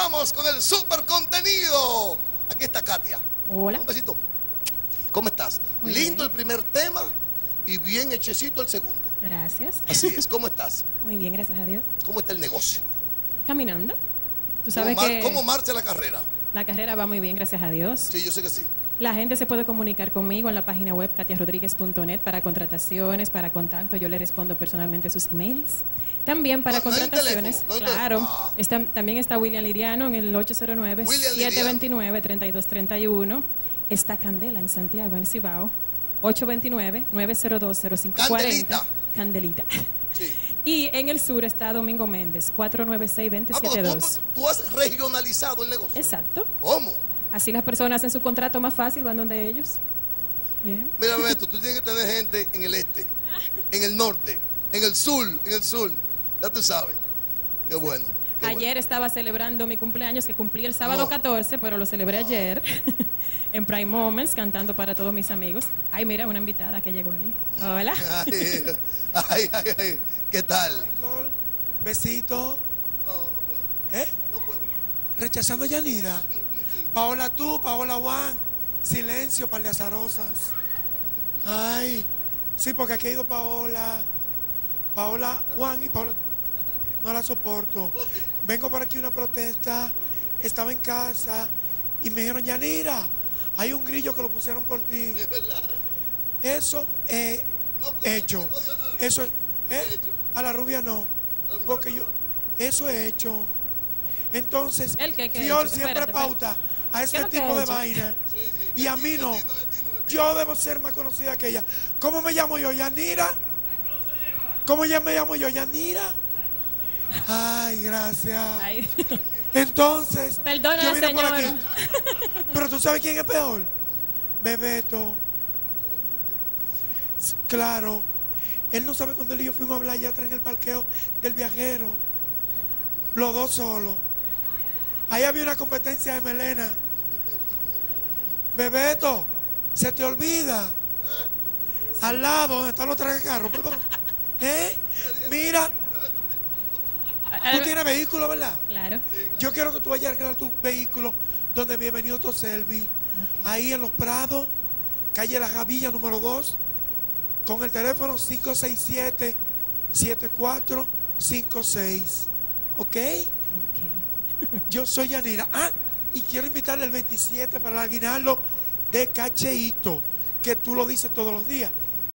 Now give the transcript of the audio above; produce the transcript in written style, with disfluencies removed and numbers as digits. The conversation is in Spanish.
vamos con el super contenido. Aquí está Katia. Hola. Un besito. ¿Cómo estás? Muy Lindo bien. el primer tema y bien hechecito el segundo. Gracias. Así es. ¿Cómo estás? Muy bien, gracias a Dios. ¿Cómo está el negocio? Caminando. Tú sabes que ¿Cómo marcha la carrera? la carrera va muy bien, gracias a Dios. Sí, yo sé que sí. La gente se puede comunicar conmigo en la página web katiarodriguez.net para contrataciones, para contacto. Yo le respondo personalmente sus emails. También para No hay un contrataciones, teléfono, no hay un claro. teléfono. También está William Liriano en el William Liriano. 809-729-3231. Está Candela en Santiago, en Cibao. 829-902-0540. Candelita. Candelita. Sí. Y en el sur está Domingo Méndez, 496-2072. Tú has regionalizado el negocio. Exacto. ¿Cómo? Así las personas hacen su contrato más fácil, van donde ellos. Bien. Mira, Beto, tú tienes que tener gente en el este, en el norte, en el sur, Ya tú sabes. Qué bueno. Qué Ayer estaba celebrando mi cumpleaños, que cumplí el sábado 14, pero lo celebré ayer en Prime Moments, cantando para todos mis amigos. Ay, mira, una invitada que llegó ahí. Hola. Ay. ¿Qué tal? Michael, besito. No puedo. ¿Eh? No puedo. Rechazando a Yanira. Paola tú, Paola Juan. Silencio, par de azarosas. Ay, sí, porque aquí ha ido Paola. Paola Juan y Paola. No la soporto. Vengo por aquí una protesta. Estaba en casa y me dijeron, Yanira, hay un grillo que lo pusieron por ti. Es verdad. Eso es hecho. Eso es. A la rubia no. Porque yo. Eso es hecho. Entonces, ¿El qué Fior hecho? siempre Espérate, pauta a ¿Qué este es lo que tipo he de hecho? vaina. Y a mí no. Yo debo ser más conocida que ella. ¿Cómo me llamo yo? ¿Yanira? ¿Cómo ya me llamo yo? ¿Yanira? Ay, gracias. Ay. Entonces, Perdona, yo vine por señor. aquí. Pero tú sabes quién es peor. Bebeto. Claro. Él no sabe cuando él y yo fuimos a hablar allá atrás en el parqueo del viajero. Los dos solos. Ahí había una competencia de melena. Bebeto, se te olvida. Al lado, donde están los trajes de carro, perdón. Mira, tú tienes vehículo, ¿verdad? Claro. Yo quiero que tú vayas a arreglar tu vehículo donde Bienvenido Toselvi. Ahí en Los Prados, calle La Javilla, número 2, con el teléfono 567-7456. ¿Ok? Yo soy Yanira. Y quiero invitarle el 27 para el aguinaldo de Cacheíto, que tú lo dices todos los días.